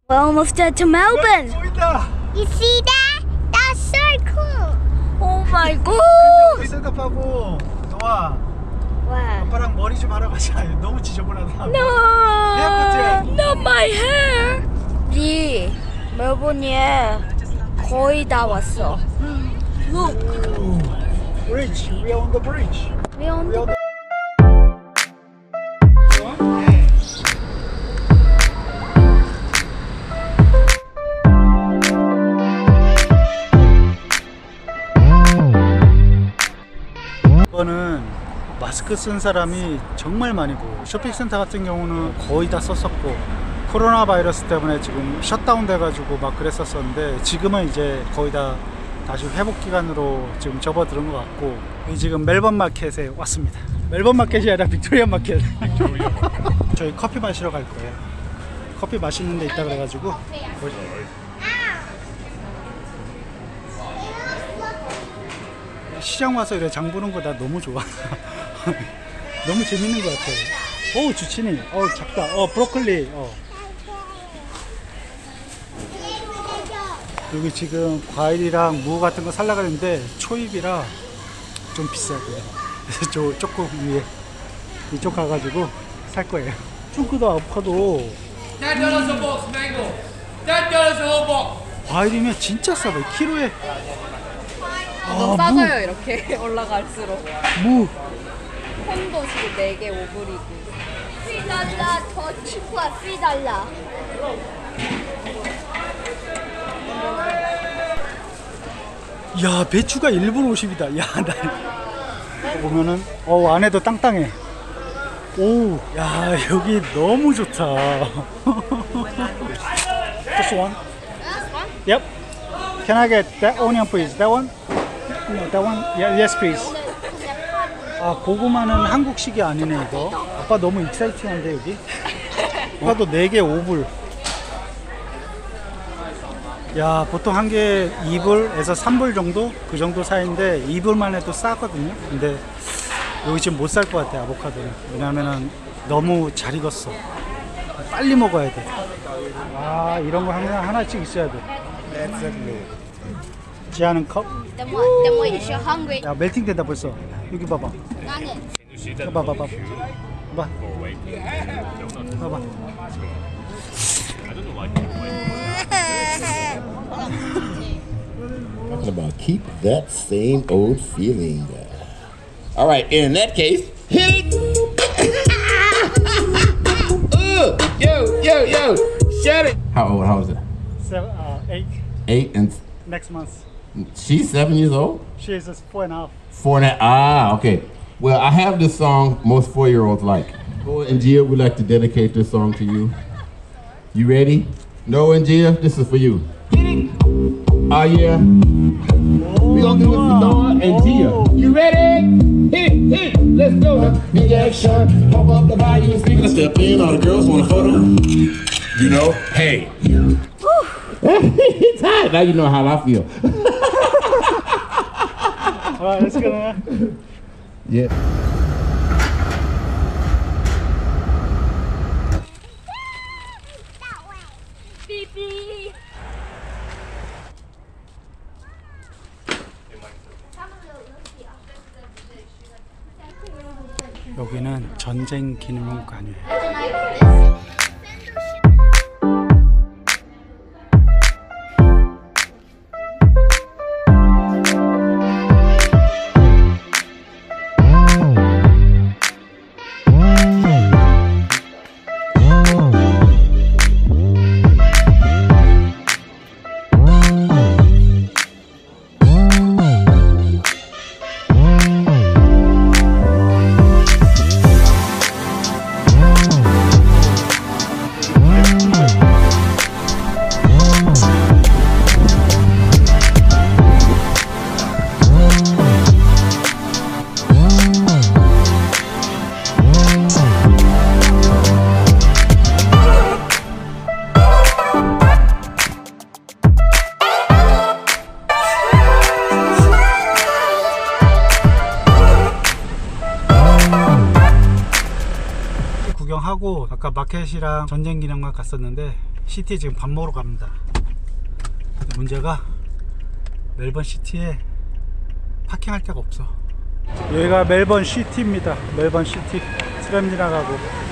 We're almost there to Melbourne. 보인다. You see that? That's so cool. Oh my god. 우리 셋업하고 너와 Wow. 아빠랑 머리 좀 하러 가자. 너무 지저분하다. No. 헤어컷이야. Not my hair. 네 멜번에 거의 다 왔어. Look. Bridge. We are on the bridge. We on We the are on the... 이거는 마스크 쓴 사람이 정말 많이 보여요. 쇼핑센터 같은 경우는 거의 다 썼었고 코로나 바이러스 때문에 지금 셧다운 돼가지고 막 그랬었었는데 지금은 이제 거의 다 다시 회복 기간으로 지금 접어드는 것 같고 지금 멜번 마켓에 왔습니다. 멜번 마켓이 아니라 빅토리아 마켓. 저희 커피 마시러 갈 거예요. 커피 맛있는 데 있다 그래가지고 시장 와서 이래 장 보는 거 나 너무 좋아. 너무 재밌는 것 같아. 오 주치니, 작다. 브로콜리. 여기 지금 과일이랑 무 같은 거 살라 그랬는데 초입이라 좀 비싸고요. 그래서 조금 위에 이쪽 가가지고 살 거예요. 쭈크도 아보카도. $10 a box mango. $10 a whole box. 과일이면 진짜 싸요. 키로에. 너무 싸져요 이렇게 올라갈수록. 무. 콘도 지금 4개 5불이고. $3 더 치프야 $3. 야 배추가 1불 50이다. 야 나 보면은 안에도 땅땅해. 오, 야 여기 너무 좋다. Just one. Yep. Can I get that onion please? That one? No, that one? Yeah, yes please. 아 고구마는 한국식이 아니네 이거. 아빠 너무 익사이팅한데 여기. 아빠도 4개 5불. 야 보통 한 개 2불에서 3불 정도? 그 정도 사이인데 2불만 해도 싸거든요. 근데 여기 지금 못 살 것 같아 아보카도는. 왜냐면은 너무 잘 익었어. 빨리 먹어야 돼. 아 이런 거 항상 하나씩 있어야 돼. 지하는 컵. Then what if you're hungry? 야 멜팅 된다 벌써. 여기 봐봐. 봐봐. 봐봐. Talking about keep that same old feeling. All right, in that case, hit it. Yo, shut it. How is it? 8 8 and next month. she's 7 years old? She is 4.5. 4.5. Ah, okay. Well, I have this song most 4-year-olds like. Noah and Gia, we'd like to dedicate this song to you. You ready? Noah and Gia, this is for you. Oh yeah. We gonna do it for Noah and Gia. You ready? Hit. Let's go. Big action. Pump up the volume. Speaker step in. All the girls want a photo. You know, hey. It's hot. Now you know how I feel. All right, let's go. Yeah. 여기는 전쟁 기념관이에요. 구경하고 아까 마켓이랑 전쟁기념관 갔었는데 시티에 지금 밥 먹으러 갑니다. 문제가 멜번 시티에 파킹할 데가 없어. 여기가 멜번 시티입니다. 멜번 시티 트램 지나가고